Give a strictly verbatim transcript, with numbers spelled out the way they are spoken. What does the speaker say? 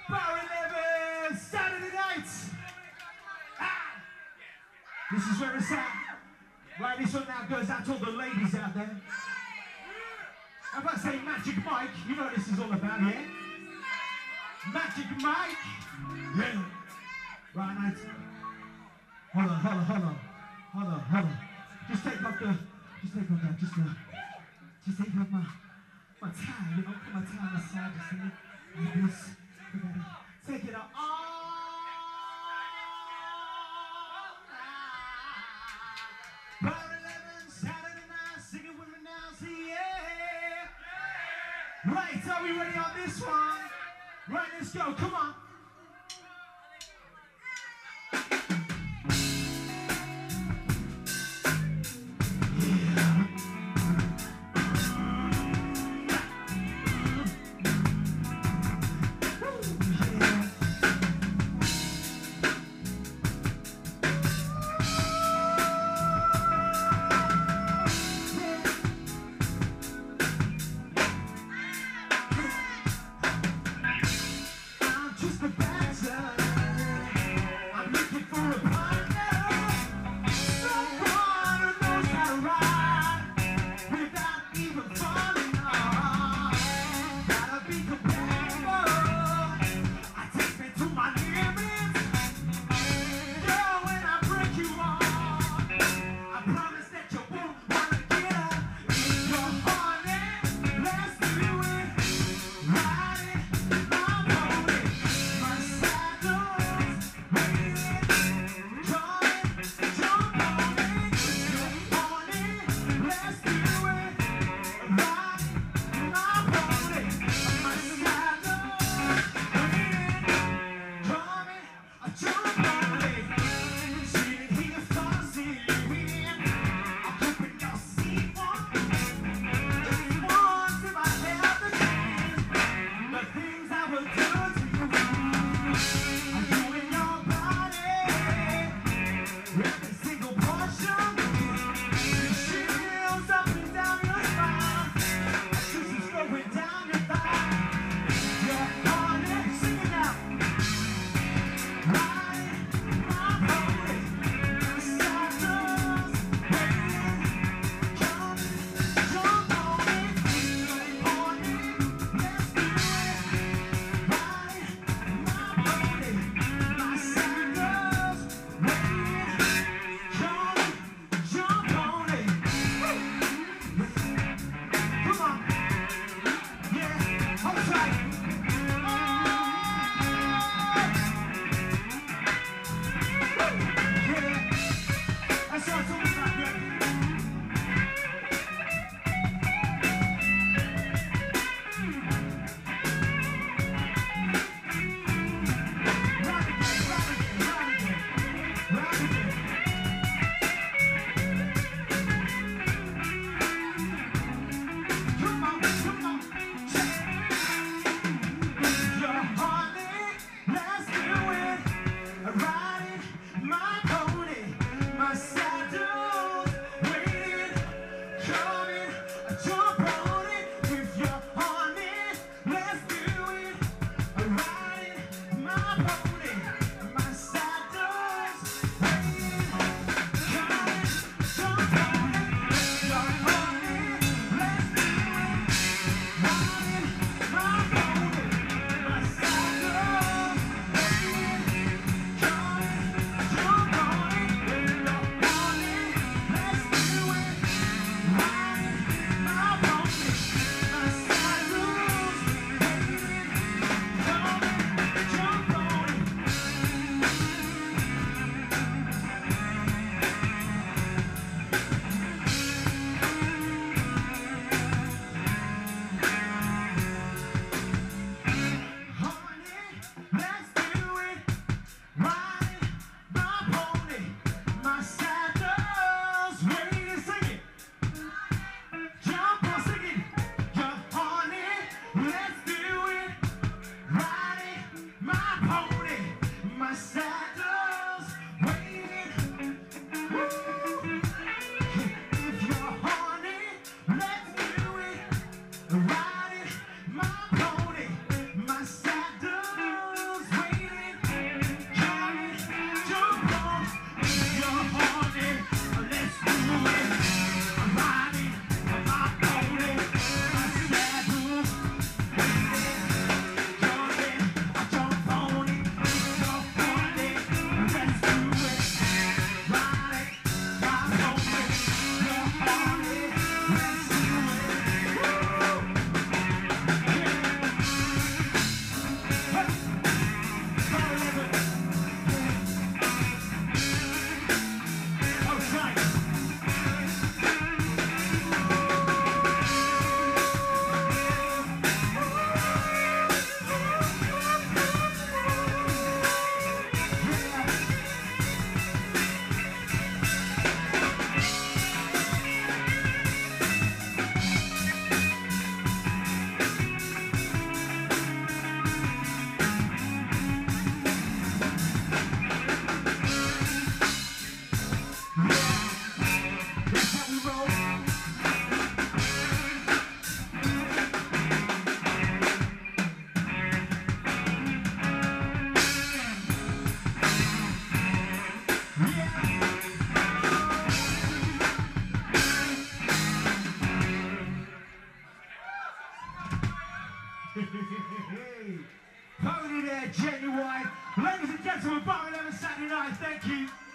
Bar eleven, Saturday night. Ah. This is where it's at. Right, this one now goes out to all the ladies out there. How about say Magic Mike? You know what this is all about, yeah? Magic Mike. Yeah. Right, night. Hold on, hold on, hold on. Hold on, hold on. Just take off the, just take off that, just uh, just take off my, my tie, you know, put my tie on the side, just like this. Take it off. Oh, Bar eleven, Saturday night, sing it with me now, see, yeah. Right, are we ready on this one? Right, let's go, come on. Holding there, genuine. Ladies and gentlemen, bar eleven Saturday night, thank you.